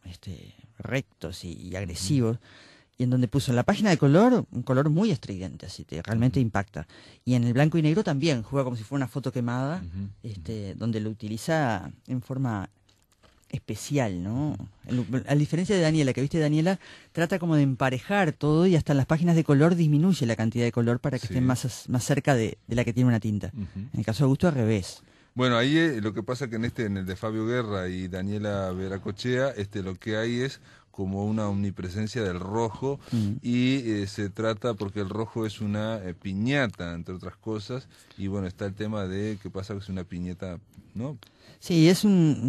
rectos y agresivos. Y en donde puso en la página de color, un color muy estridente, así que realmente impacta. Y en el blanco y negro también, juega como si fuera una foto quemada, donde lo utiliza en forma especial, ¿no? A diferencia de Daniela, que viste, Daniela trata como de emparejar todo y hasta en las páginas de color disminuye la cantidad de color para que estén más cerca de la que tiene una tinta. En el caso de Augusto, al revés. Bueno, ahí lo que pasa que en el de Fabio Guerra y Daniela Veracochea, lo que hay es como una omnipresencia del rojo y se trata porque el rojo es una piñata, entre otras cosas, y bueno, está el tema de qué pasa que es una piñata, ¿no? Sí, es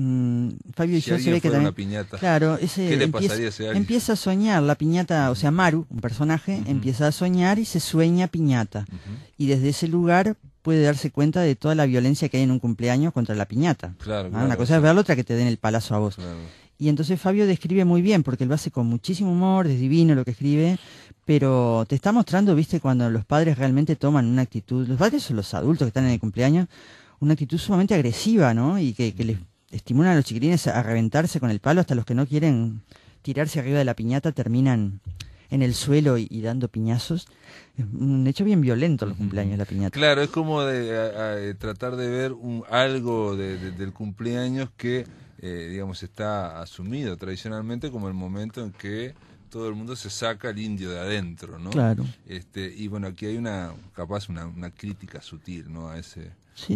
Fabio y Si yo se ve que también... una piñata, claro, ¿qué le pasaría a ese alguien? Empieza a soñar la piñata, o sea, Maru, un personaje, empieza a soñar y se sueña piñata. Y desde ese lugar puede darse cuenta de toda la violencia que hay en un cumpleaños contra la piñata. Claro, Una cosa es verlo, otra que te den el palazo a vos. Claro. Y entonces Fabio describe muy bien, porque él lo hace con muchísimo humor, es divino lo que escribe, pero te está mostrando, viste, cuando los padres realmente toman una actitud, los padres o los adultos que están en el cumpleaños, una actitud sumamente agresiva, ¿no? Y que les estimulan a los chiquilines a reventarse con el palo, hasta los que no quieren tirarse arriba de la piñata terminan en el suelo y dando piñazos. Es un hecho bien violento los cumpleaños, la piñata. Claro, es como de tratar de ver algo del cumpleaños que, digamos, está asumido tradicionalmente como el momento en que todo el mundo se saca el indio de adentro, ¿no? Claro. Y bueno, aquí hay una crítica sutil, ¿no? A ese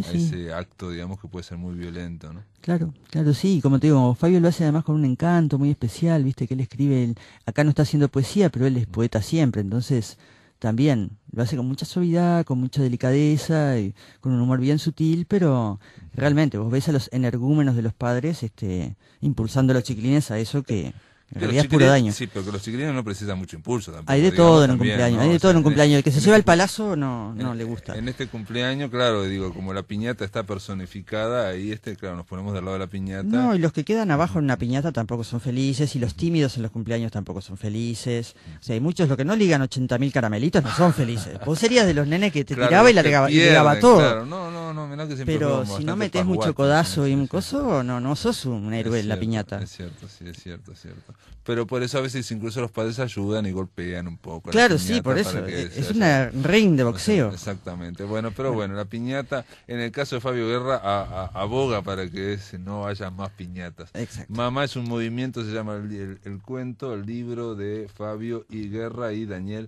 acto, digamos, que puede ser muy violento, ¿no? Claro, sí, como te digo, Fabio lo hace además con un encanto muy especial, viste, que él escribe, acá no está haciendo poesía, pero él es poeta siempre, entonces también lo hace con mucha suavidad, con mucha delicadeza, y con un humor bien sutil, pero realmente vos ves a los energúmenos de los padres impulsando a los chiquilines a eso que en realidad es puro daño. Sí, pero que los chiquilines no precisan mucho impulso tampoco. Hay de todo en un cumpleaños, hay de todo en un cumpleaños. El que se lleva el palazo no le gusta. En este cumpleaños, claro, digo, como la piñata está personificada, ahí claro, nos ponemos del lado de la piñata. No, y los que quedan abajo en una piñata tampoco son felices, y los tímidos en los cumpleaños tampoco son felices. O sea, hay muchos los que no ligan 80.000 caramelitos no son felices. Vos serías de los nenes que te tiraba y largaba todo. Claro, no, mirá que siempre pero si no metés mucho codazo y un coso, no sos un héroe en la piñata. Es cierto, sí, es cierto. Pero por eso a veces incluso los padres ayudan y golpean un poco. Claro, sí, por eso. Es una ring de boxeo. Exactamente. Bueno, pero bueno, la piñata, en el caso de Fabio Guerra, aboga para que no haya más piñatas. Exacto. Mamá es un movimiento, se llama el cuento, el libro de Fabio y Guerra y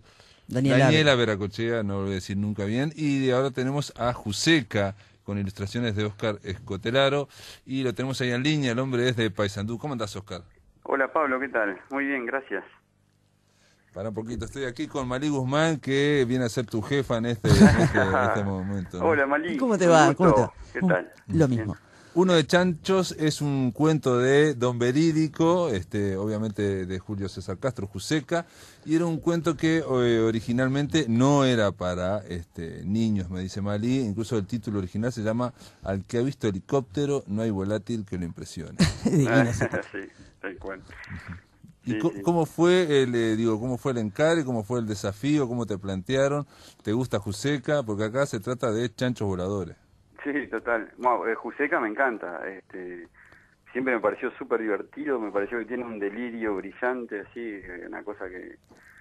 Daniela Veracochea, no lo voy a decir nunca bien. Y ahora tenemos a Juseca, con ilustraciones de Oscar Escotelaro, y lo tenemos ahí en línea, el hombre es de Paysandú. ¿Cómo andás, Oscar? Hola, Pablo, ¿qué tal? Muy bien, gracias. Para un poquito, estoy aquí con Malí Guzmán, que viene a ser tu jefa en este momento, ¿no? Hola, Malí. ¿Cómo te va? ¿Qué tal? Lo mismo. Bien. Uno de Chanchos es un cuento de Don Verídico, obviamente de Julio César Castro, Juseca, y era un cuento que originalmente no era para niños, me dice Malí. Incluso el título original se llama Al que ha visto helicóptero no hay volátil que lo impresione. Sí, tal cual. ¿Y cómo fue cómo fue el encare, cómo fue el desafío, cómo te plantearon? ¿Te gusta Juseca? Porque acá se trata de chanchos voladores. Sí, total. Bueno, Juseca me encanta. Siempre me pareció súper divertido, me pareció que tiene un delirio brillante, así, una cosa que...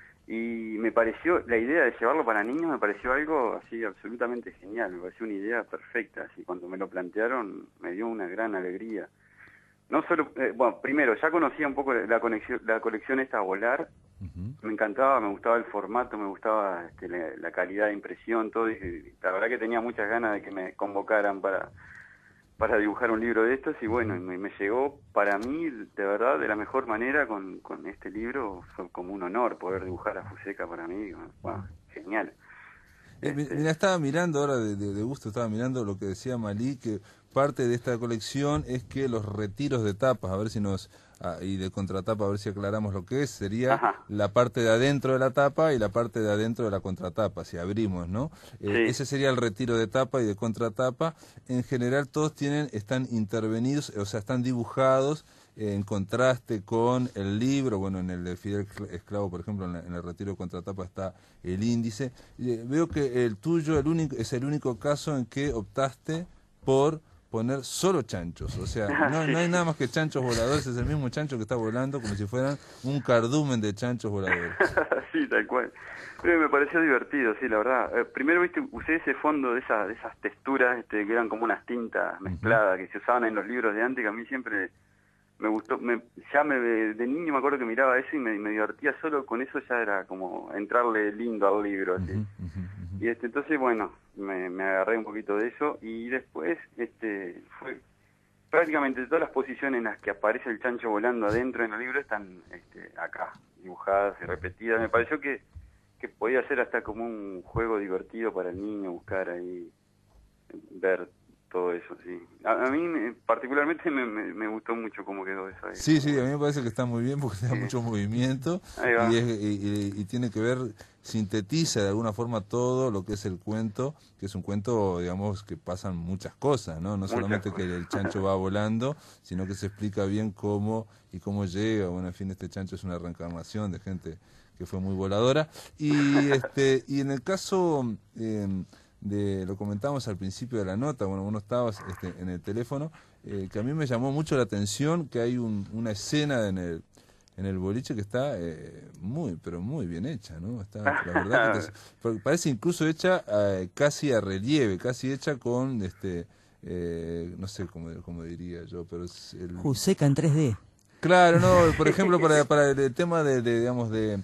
Y me pareció, la idea de llevarlo para niños me pareció algo así absolutamente genial, me pareció una idea perfecta. Así, cuando me lo plantearon me dio una gran alegría. No solo, bueno, primero, ya conocía un poco la colección esta Volar, Me encantaba, me gustaba el formato, me gustaba la calidad de impresión, todo. Y la verdad que tenía muchas ganas de que me convocaran para dibujar un libro de estos, y bueno, me llegó para mí, de verdad, de la mejor manera con este libro. Fue como un honor poder dibujar a Fuseca para mí. Wow, genial. Mira, estaba mirando ahora de gusto, estaba mirando lo que decía Malí, que parte de esta colección es que los retiros de tapas, a ver si y de contratapa, a ver si aclaramos lo que es, sería la parte de adentro de la tapa y la parte de adentro de la contratapa, si abrimos, ¿no? Sí. Ese sería el retiro de tapa y de contratapa. En general todos están intervenidos, o sea, están dibujados en contraste con el libro. Bueno, en el de Fidel Esclavo, por ejemplo, en el retiro de contratapa está el índice. Veo que el tuyo es el único caso en que optaste por poner solo chanchos, o sea, no hay nada más que chanchos voladores, es el mismo chancho que está volando como si fueran un cardumen de chanchos voladores. Sí, tal cual. Pero me pareció divertido, sí, la verdad. Primero, viste, usé ese fondo de esas texturas que eran como unas tintas mezcladas que se usaban en los libros de antes, que a mí siempre me gustó. De niño me acuerdo que miraba eso y me divertía solo con eso, ya era como entrarle lindo al libro, así. Y entonces, bueno, me agarré un poquito de eso, y después fue prácticamente todas las posiciones en las que aparece el chancho volando adentro en el libro están acá, dibujadas y repetidas. Me pareció que podía ser hasta como un juego divertido para el niño, buscar ahí, ver todo eso, sí. A mí particularmente me gustó mucho cómo quedó eso ahí. Sí, a mí me parece que está muy bien porque da mucho movimiento y tiene que ver, sintetiza de alguna forma todo lo que es el cuento, que es un cuento, digamos, que pasan muchas cosas, ¿no? No solamente que el chancho va volando, sino que se explica bien cómo llega. Bueno, en fin, este chancho es una reencarnación de gente que fue muy voladora. Y en el caso lo comentamos al principio de la nota, bueno, vos no estabas en el teléfono, que a mí me llamó mucho la atención que hay una escena en el boliche que está pero muy bien hecha, ¿no? Está, la verdad que parece incluso hecha casi a relieve, casi hecha con no sé cómo diría yo, pero es Fuseca en 3D. Claro, no, por ejemplo, para el tema digamos de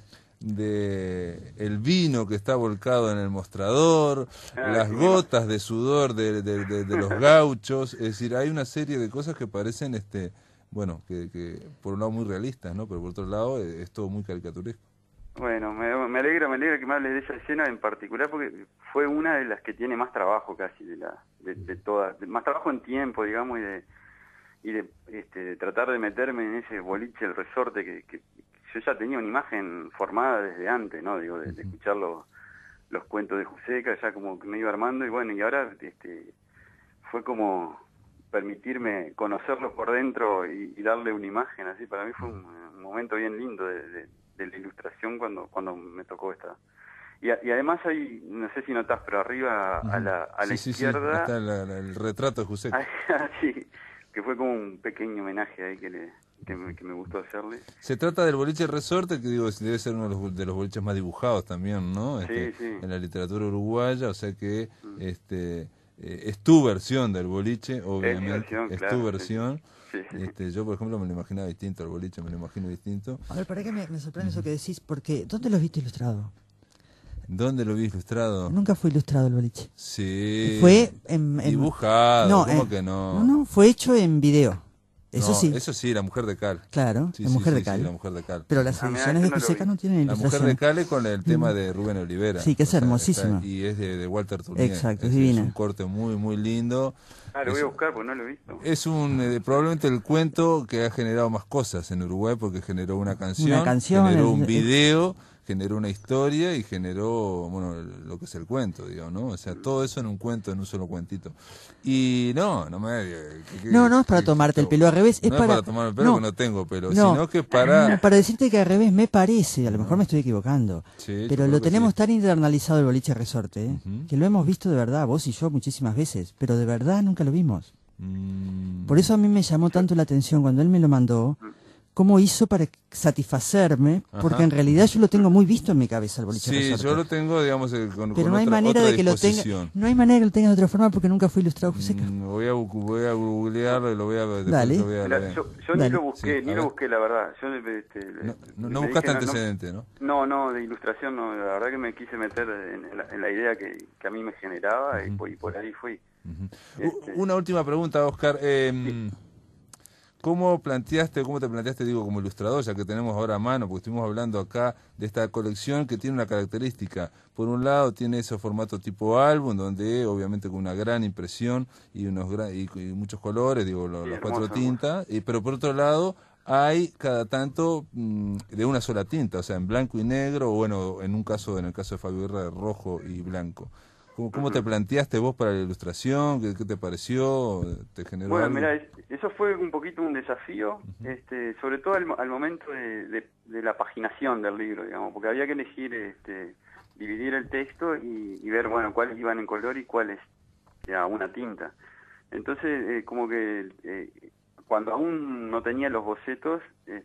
el vino que está volcado en el mostrador, las gotas de sudor de los gauchos, es decir, hay una serie de cosas que parecen bueno, que por un lado muy realistas, ¿no? Pero por otro lado es todo muy caricaturesco. Bueno, me alegra que me hables de esa escena en particular, porque fue una de las que tiene más trabajo casi de todas, más trabajo en tiempo, digamos, y de tratar de meterme en ese boliche, el resorte, que yo ya tenía una imagen formada desde antes, ¿no? Digo, de escuchar los cuentos de Fuseca, ya como que me iba armando, y bueno, y ahora fue como permitirme conocerlo por dentro y darle una imagen, así. Para mí fue un momento bien lindo de la ilustración cuando me tocó esta. Y además hay, no sé si notás, pero arriba a la izquierda... Sí, está el retrato de Fuseca. Sí, que fue como un pequeño homenaje ahí que me gustó hacerle. Se trata del boliche Resorte, que digo, debe ser uno de los boliches más dibujados también, ¿no? Sí. En la literatura uruguaya, o sea que es tu versión del boliche, obviamente, es tu versión. Sí. Yo, por ejemplo, me lo imaginaba distinto, el boliche me lo imagino distinto. A ver, ¿para qué me sorprende eso que decís? Porque, ¿dónde lo has visto ilustrado? ¿Dónde lo vi ilustrado? Nunca fue ilustrado el boliche. Sí. Fue dibujado, no, ¿cómo que no? No, fue hecho en video. Eso no, sí. Eso sí, La Mujer de Cal. Claro, La Mujer de Cal. Sí, La Mujer de Cal. Pero las ediciones de Fuseca no tienen ilustración. La Mujer de Cal es con el tema de Rubén Olivera. Sí, que es hermosísima. Y es de Walter Tournier. Exacto, es divina. Es un corte muy, muy lindo. Lo voy a buscar porque no lo he visto. Es probablemente el cuento que ha generado más cosas en Uruguay, porque generó una canción generó un video, generó una historia y generó, bueno, lo que es el cuento, digo, ¿no? O sea, todo eso en un cuento, en un solo cuentito. Y no es para tomarte el pelo, al revés. No es para tomarme el pelo, que no tengo pelo, sino que para decirte que al revés me parece, a lo mejor me estoy equivocando, pero lo tenemos tan internalizado el boliche Resorte, que lo hemos visto de verdad, vos y yo muchísimas veces, pero de verdad nunca lo vimos. Por eso a mí me llamó tanto la atención cuando él me lo mandó, cómo hizo para satisfacerme, porque Ajá. en realidad yo lo tengo muy visto en mi cabeza, el boliche Sí, resorte. yo lo tengo, digamos, con Pero no hay otra, manera otra de que lo tenga, disposición. no hay manera que lo tenga de otra forma porque nunca fui ilustrado Juseca. Voy a googlearlo y lo voy a ver. Dale. Mirá, yo ni Dale. lo busqué, Sí, ni a lo ver. busqué, la verdad. Yo No me buscaste dije, antecedente, ¿no? No, de ilustración no. La verdad que me quise meter en la idea que a mí me generaba y por ahí fui. Una última pregunta, Oscar. ¿Cómo te planteaste, digo, como ilustrador, ya que tenemos ahora a mano, porque estuvimos hablando acá de esta colección que tiene una característica? Por un lado tiene ese formato tipo álbum, donde obviamente con una gran impresión y y muchos colores, digo, Sí, las hermoso, 4 tintas, pero por otro lado hay cada tanto de una sola tinta, o sea, en blanco y negro, o bueno, en el caso de Fabio Guerra, de rojo y blanco. ¿Cómo te planteaste vos para la ilustración? ¿Qué te pareció? ¿Te generó Bueno, algo? mira, eso fue un poquito un desafío, sobre todo al momento de la paginación del libro, digamos, porque había que elegir, dividir el texto y ver, bueno, cuáles iban en color y cuáles a una tinta. Entonces, como que cuando aún no tenía los bocetos,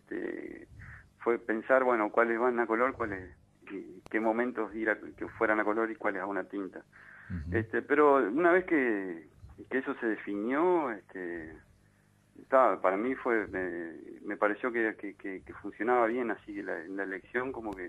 fue pensar, bueno, cuáles van a color, qué momentos que fueran a color y cuáles a una tinta. Pero una vez que eso se definió, para mí me pareció que funcionaba bien, así que la elección como que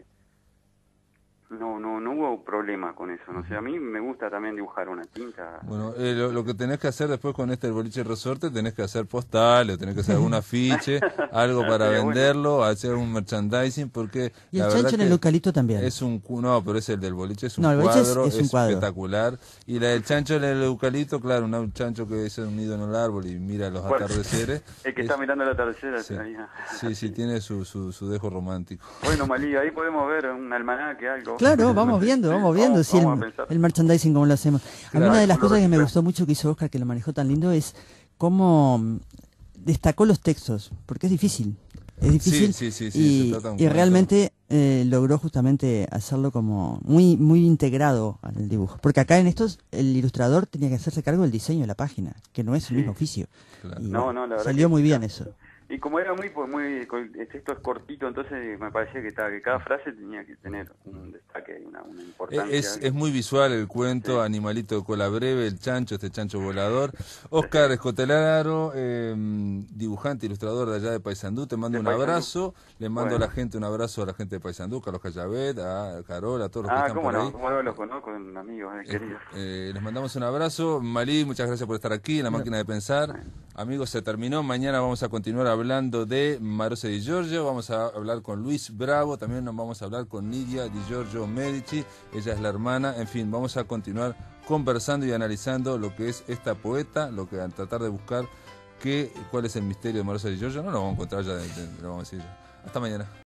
no hubo problema con eso, no sé, a mí me gusta también dibujar una tinta. Bueno, lo que tenés que hacer después con el boliche resorte, tenés que hacer postales, tenés que hacer algún afiche, algo para Sería venderlo, hacer un merchandising, porque Y la el verdad chancho en que el eucalipto también. no, pero es el del boliche, es un No, el boliche cuadro, es un cuadro. espectacular. Y la del chancho en el eucalipto, claro, un chancho que es un nido en el árbol y mira los Bueno, atardeceres. el que está mirando el atardecer Sí, ahí. sí, tiene su dejo romántico. Bueno, Malí, ahí podemos ver un almanaque, algo. Claro, vamos viendo, Sí, vamos viendo si vamos a pensar. el merchandising cómo lo hacemos. A mí Claro, una de las cómo lo cosas que me reciclamos. gustó mucho que hizo Oscar, que lo manejó tan lindo, es cómo destacó los textos, porque es difícil. Es difícil Sí, se y, trata de un y cuento. realmente logró justamente hacerlo como muy integrado al dibujo. Porque acá en estos el ilustrador tenía que hacerse cargo del diseño de la página, que no es el Sí. mismo oficio. Claro. Y No, bueno, la verdad salió que muy sí. bien eso. Y como era el texto es cortito, entonces me parecía que cada frase tenía que tener un destaque, una importancia. Es muy visual el cuento, Sí. Animalito de cola breve, el chancho, este chancho volador. Oscar Escotelaro, dibujante, ilustrador de allá de Paysandú, te mando De un Paysandú. abrazo, le mando Bueno. a la gente un abrazo a la gente de Paysandú, Carlos Callavet, a Carol, a todos los que están cómo por ahí. no los conozco, amigos, queridos. Les mandamos un abrazo. Malí, muchas gracias por estar aquí en La Máquina de Pensar. Amigos, se terminó. Mañana vamos a continuar hablando de Marosa Di Giorgio. Vamos a hablar con Luis Bravo. También nos vamos a hablar con Nidia Di Giorgio Medici. Ella es la hermana. En fin, vamos a continuar conversando y analizando lo que es esta poeta, lo que a tratar de buscar cuál es el misterio de Marosa Di Giorgio. No lo vamos a encontrar ya, lo vamos a decir ya. Hasta mañana.